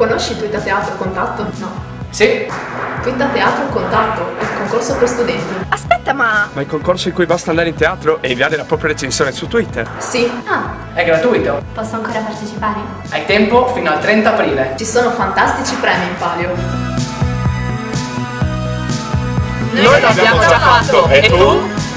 Conosci Twitta Teatro Contatto? No. Sì. Twitta Teatro Contatto, il concorso per studenti. Aspetta, ma Ma il concorso in cui basta andare in teatro e inviare la propria recensione su Twitter? Sì. Ah, È gratuito. posso ancora partecipare? Hai tempo fino al 30 aprile. Ci sono fantastici premi in palio. Noi l'abbiamo già fatto, e tu?